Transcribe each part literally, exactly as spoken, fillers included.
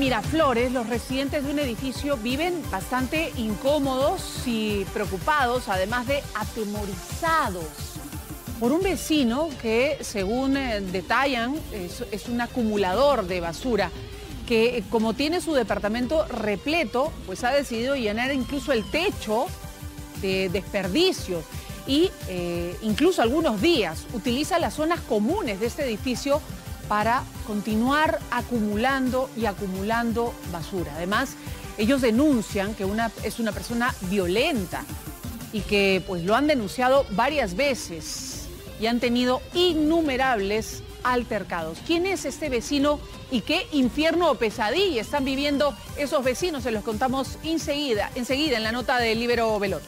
Miraflores, los residentes de un edificio viven bastante incómodos y preocupados, además de atemorizados, por un vecino que, según eh, detallan, es, es un acumulador de basura, que como tiene su departamento repleto, pues ha decidido llenar incluso el techo de desperdicios y eh, incluso algunos días utiliza las zonas comunes de este edificio para continuar acumulando y acumulando basura. Además, ellos denuncian que una, es una persona violenta y que pues lo han denunciado varias veces y han tenido innumerables altercados. ¿Quién es este vecino y qué infierno o pesadilla están viviendo esos vecinos? Se los contamos enseguida, enseguida en la nota de Libero Velotti.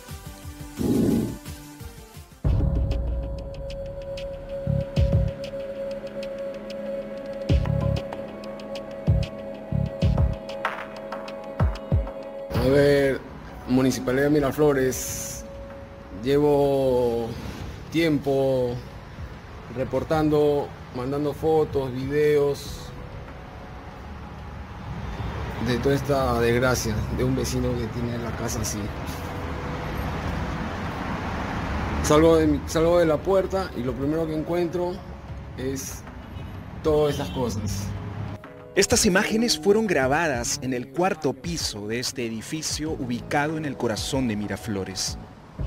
A ver, Municipalidad de Miraflores, llevo tiempo reportando, mandando fotos, videos de toda esta desgracia de un vecino que tiene la casa así. Salgo de, mi, salgo de la puerta y lo primero que encuentro es todas estas cosas. Estas imágenes fueron grabadas en el cuarto piso de este edificio ubicado en el corazón de Miraflores.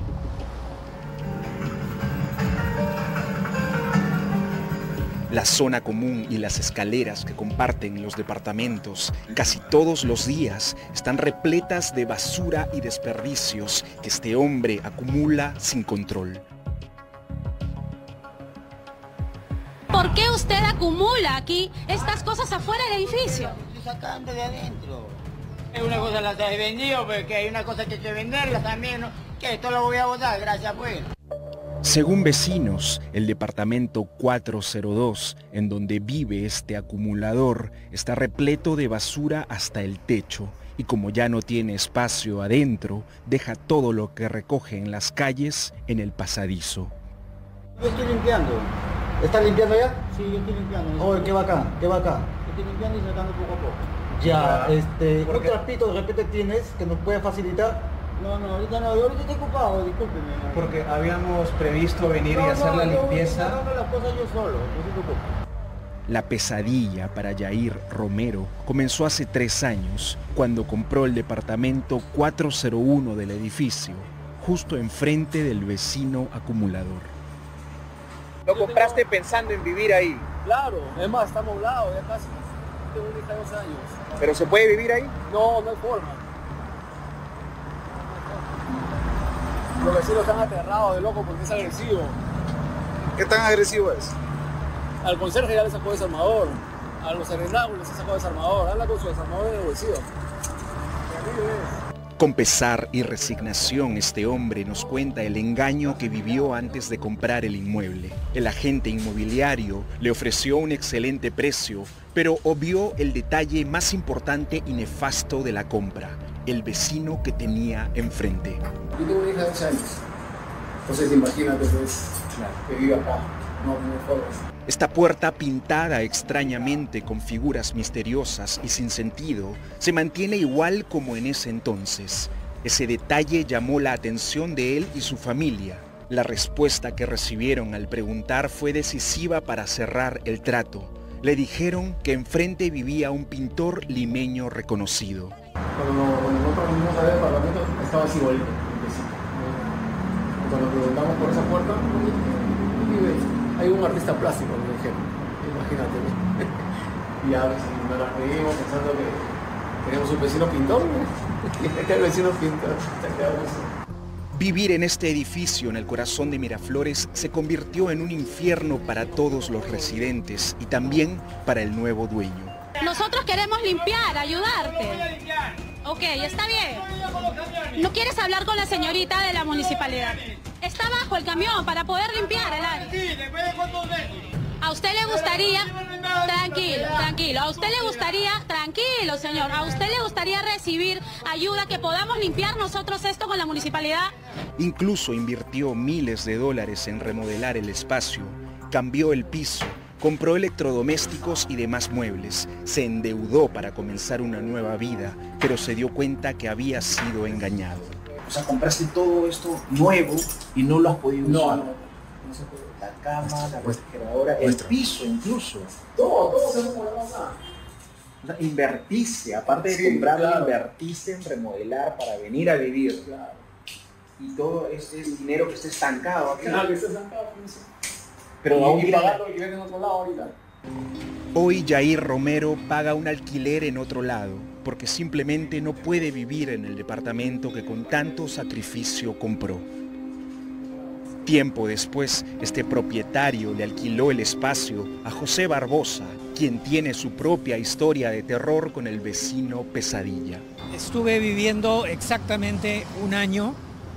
La zona común y las escaleras que comparten los departamentos casi todos los días están repletas de basura y desperdicios que este hombre acumula sin control. ¿Por qué usted acumula aquí estas cosas afuera del edificio? Estoy sacando de adentro. Es una cosa las he vendido, porque hay una cosa que hay que venderlas también, ¿no? Que esto lo voy a botar, gracias pues. Según vecinos, el departamento cuatrocientos dos, en donde vive este acumulador, está repleto de basura hasta el techo y como ya no tiene espacio adentro, deja todo lo que recoge en las calles en el pasadizo. Yo estoy limpiando. ¿Estás limpiando ya? Sí, yo estoy limpiando. Oye, qué bacán, qué bacán. Estoy limpiando y sacando poco a poco. Ya, Ya. este, ¿Por ¿qué qué? trapito de repente tienes que nos puede facilitar? No, no, ahorita no, yo ahorita estoy ocupado, discúlpeme. Porque habíamos previsto venir no, y hacer no, la yo voy limpieza. sacando las cosas yo solo, no se preocupe. La pesadilla para Yair Romero comenzó hace tres años, cuando compró el departamento cuatrocientos uno del edificio, justo enfrente del vecino acumulador. Lo compraste pensando en vivir ahí, Claro, es más, estamos hablados ya casi. Tengo una hija de dos años. pero ¿se puede vivir ahí? No, no hay forma. Los vecinos están aterrados de loco porque es agresivo. ¿Qué tan agresivo es? Al conserje ya le sacó desarmador. A los serenados les ha sacado desarmador. Habla con su desarmador en el bolsillo. Con pesar y resignación, este hombre nos cuenta el engaño que vivió antes de comprar el inmueble. El agente inmobiliario le ofreció un excelente precio, pero obvió el detalle más importante y nefasto de la compra: el vecino que tenía enfrente. Yo tengo una hija de dos años, entonces imagínate pues que vive acá, no me jodas. Esta puerta pintada extrañamente con figuras misteriosas y sin sentido se mantiene igual como en ese entonces. Ese detalle llamó la atención de él y su familia. La respuesta que recibieron al preguntar fue decisiva para cerrar el trato. Le dijeron que enfrente vivía un pintor limeño reconocido. Cuando, cuando nosotros vinimos a ver el parlamento estaba así igualito, el vecino. Cuando preguntamos por esa puerta, ¿dónde vive? Hay un artista plástico, me dijeron. Imagínate. Y a veces nos las reímos pensando que tenemos un vecino pintor, ¿no? Y este el vecino pintor. Vivir en este edificio en el corazón de Miraflores se convirtió en un infierno para todos los residentes y también para el nuevo dueño. Nosotros queremos limpiar, ayudarte. Ok, está bien. ¿No quieres hablar con la señorita de la municipalidad? Está bajo el camión para poder limpiar el área. ¿A usted le gustaría? Tranquilo, tranquilo. ¿A usted le gustaría? Tranquilo, señor. ¿A usted le gustaría recibir ayuda, que podamos limpiar nosotros esto con la municipalidad? Incluso invirtió miles de dólares en remodelar el espacio, cambió el piso, Compró electrodomésticos y demás muebles, se endeudó para comenzar una nueva vida, pero se dio cuenta que había sido engañado. O sea, compraste todo esto nuevo y no lo has podido No, usar. no, no se puede. La cama, la refrigeradora, el Nuestra. piso incluso. Todo, todo se fue la casa. O sea, invertiste, aparte de Sí, comprarlo, claro. invertiste en remodelar para venir a vivir. Claro. Y todo este es dinero que está estancado aquí. Claro, que se zancado, pues, Pero y, aún y tiene- pagarlo y vivir en otro lado ahorita. Hoy Yair Romero paga un alquiler en otro lado, porque simplemente no puede vivir en el departamento que con tanto sacrificio compró. Tiempo después, este propietario le alquiló el espacio a José Barbosa, quien tiene su propia historia de terror con el vecino Pesadilla. Estuve viviendo exactamente un año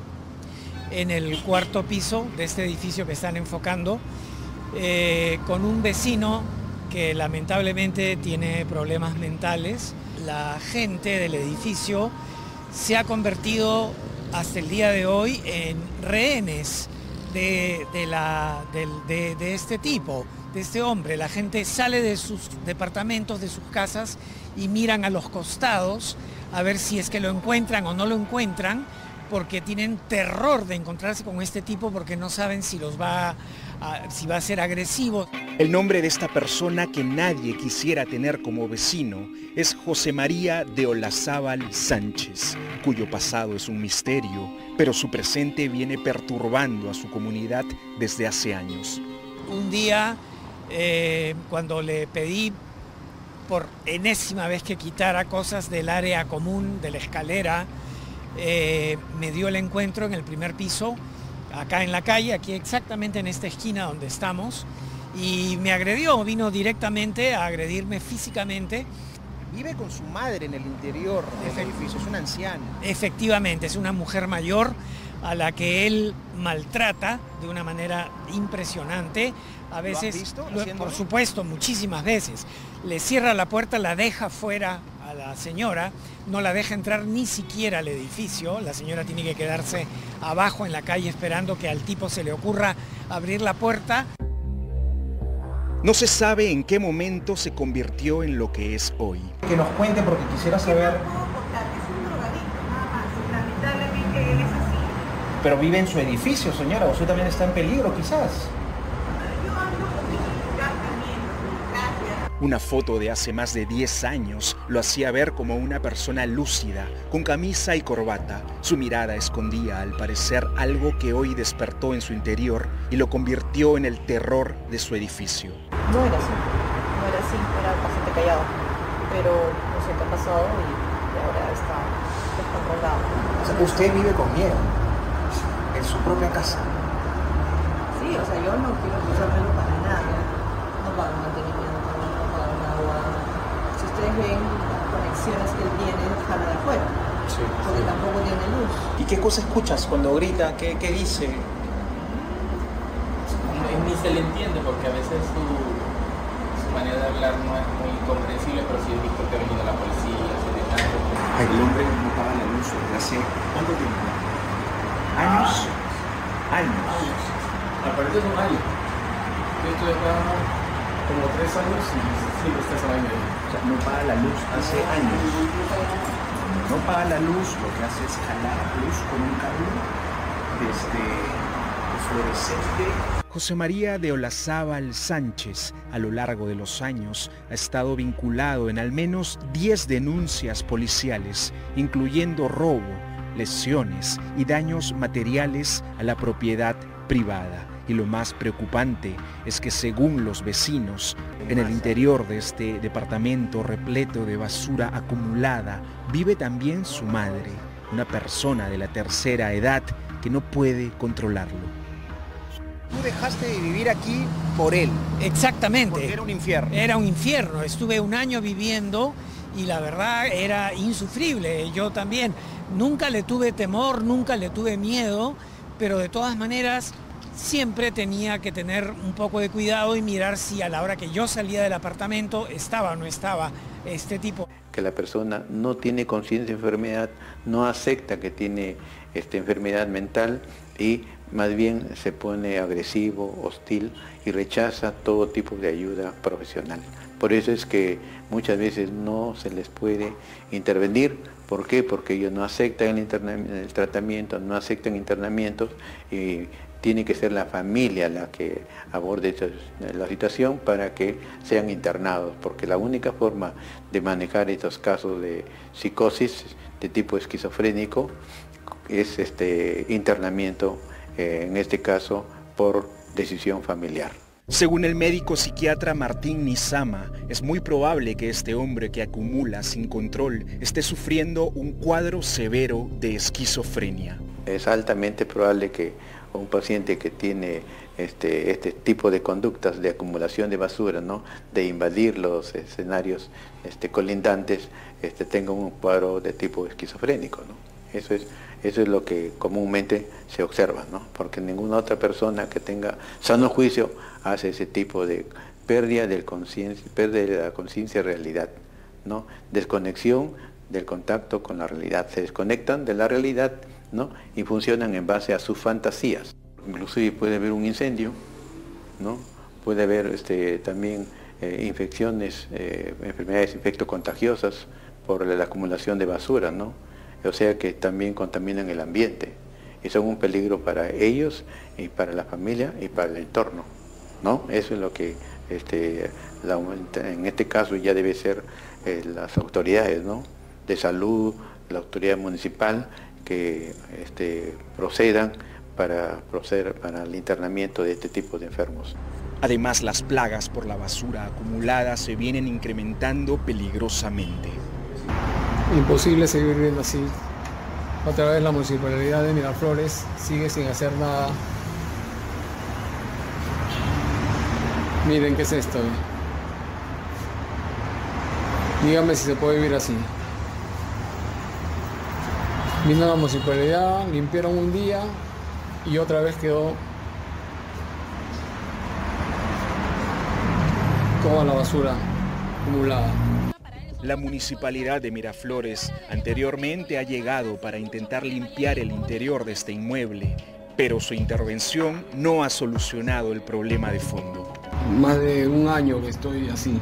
en el cuarto piso de este edificio que están enfocando, eh, con un vecino que lamentablemente tiene problemas mentales. La gente del edificio se ha convertido hasta el día de hoy en rehenes de, de, la, del- de- de este tipo, de este hombre. La gente sale de sus departamentos, de sus casas y miran a los costados a ver si es que lo encuentran o no lo encuentran, porque tienen terror de encontrarse con este tipo porque no saben si los va a, si va a ser agresivo. El nombre de esta persona que nadie quisiera tener como vecino es José María de Olazábal Sánchez, cuyo pasado es un misterio, pero su presente viene perturbando a su comunidad desde hace años. Un día, eh, cuando le pedí por enésima vez que quitara cosas del área común, de la escalera, eh, me dio el encuentro en el primer piso, acá en la calle, aquí exactamente en esta esquina donde estamos, y me agredió, vino directamente a agredirme físicamente. Vive con su madre en el interior del Efect- edificio, es una anciana. Efectivamente, es una mujer mayor a la que él maltrata de una manera impresionante. A veces, visto lo- haciéndolo? por supuesto, muchísimas veces. Le cierra la puerta, la deja fuera a la señora, no la deja entrar ni siquiera al edificio. La señora tiene que quedarse abajo en la calle esperando que al tipo se le ocurra abrir la puerta. No se sabe en qué momento se convirtió en lo que es hoy. Que nos cuente porque quisiera saber. Lamentablemente él es así. Pero vive en su edificio, señora. Usted también está en peligro, quizás. Yo hablo con mi hija también. Gracias. Una foto de hace más de diez años lo hacía ver como una persona lúcida, con camisa y corbata. Su mirada escondía, al parecer, algo que hoy despertó en su interior y lo convirtió en el terror de su edificio. No era así, no era así, era bastante callado, pero no sé qué ha pasado y, y ahora está descontrolado. O sea, usted vive con miedo en su propia casa. Sí, o sea, yo no quiero cruzármelo para nada, no pago mantenimiento, no pago agua. Si ustedes ven las conexiones que él tiene, jala de afuera, Sí. porque tampoco tiene luz. ¿Y qué cosa escuchas cuando grita? ¿Qué, qué dice? Ni se le entiende porque a veces su, su manera de hablar no es muy comprensible, pero sí he visto que ha venido la policía, se le tanto. El hombre no paga la luz desde hace ¿cuánto tiempo? ¿Años? Años. Al parecer son años. Yo estoy acá como tres años y siempre está esa vaina ahí. O sea, no paga la luz hace años. No paga la luz, lo que hace es jalar luz con un cable desde el fluorescente. José María de Olazábal Sánchez, a lo largo de los años, ha estado vinculado en al menos diez denuncias policiales, incluyendo robo, lesiones y daños materiales a la propiedad privada. Y lo más preocupante es que, según los vecinos, en el interior de este departamento repleto de basura acumulada vive también su madre, una persona de la tercera edad que no puede controlarlo. Tú dejaste de vivir aquí por él. Exactamente. Porque era un infierno. Era un infierno. Estuve un año viviendo y la verdad era insufrible. Yo también nunca le tuve temor, nunca le tuve miedo, pero de todas maneras siempre tenía que tener un poco de cuidado y mirar si a la hora que yo salía del apartamento estaba o no estaba este tipo. Que la persona no tiene conciencia de enfermedad, no acepta que tiene esta enfermedad mental y más bien se pone agresivo, hostil y rechaza todo tipo de ayuda profesional. Por eso es que muchas veces no se les puede intervenir. ¿Por qué? Porque ellos no aceptan el, el tratamiento, no aceptan internamientos y tiene que ser la familia la que aborde la situación para que sean internados, porque la única forma de manejar estos casos de psicosis de tipo esquizofrénico es este internamiento, eh, en este caso por decisión familiar. Según el médico psiquiatra Martín Nizama, es muy probable que este hombre que acumula sin control esté sufriendo un cuadro severo de esquizofrenia. Es altamente probable que un paciente que tiene este, este tipo de conductas de acumulación de basura, ¿no?, de invadir los escenarios este, colindantes, este, tenga un cuadro de tipo esquizofrénico, ¿no? Eso es, eso es lo que comúnmente se observa, ¿no? Porque ninguna otra persona que tenga sano juicio hace ese tipo de pérdida de conciencia, pérdida de la conciencia de realidad, ¿no? Desconexión del contacto con la realidad. Se desconectan de la realidad, ¿no?, y funcionan en base a sus fantasías. Inclusive puede haber un incendio, ¿no? Puede haber este, también eh, infecciones, eh, enfermedades infectocontagiosas por la acumulación de basura, ¿no? O sea que también contaminan el ambiente y son un peligro para ellos y para la familia y para el entorno, ¿no? Eso es lo que este, la, en este caso ya debe ser eh, las autoridades, ¿no?, de salud, la autoridad municipal, que este, procedan para, proceder para el internamiento de este tipo de enfermos. Además, las plagas por la basura acumulada se vienen incrementando peligrosamente. Imposible seguir viviendo así. Otra vez la municipalidad de Miraflores sigue sin hacer nada. Miren qué es esto. Díganme si se puede vivir así. Vino la municipalidad, limpiaron un día y otra vez quedó toda la basura acumulada. La municipalidad de Miraflores anteriormente ha llegado para intentar limpiar el interior de este inmueble, pero su intervención no ha solucionado el problema de fondo. Más de un año que estoy así,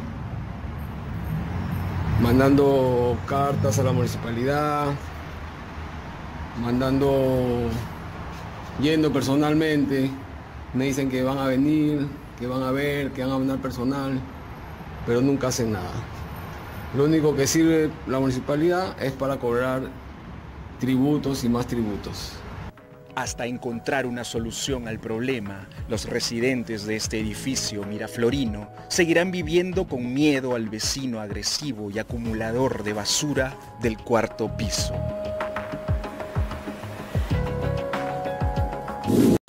mandando cartas a la municipalidad, mandando, yendo personalmente, me dicen que van a venir, que van a ver, que van a mandar personal, pero nunca hacen nada. Lo único que sirve la municipalidad es para cobrar tributos y más tributos. Hasta encontrar una solución al problema, los residentes de este edificio miraflorino seguirán viviendo con miedo al vecino agresivo y acumulador de basura del cuarto piso.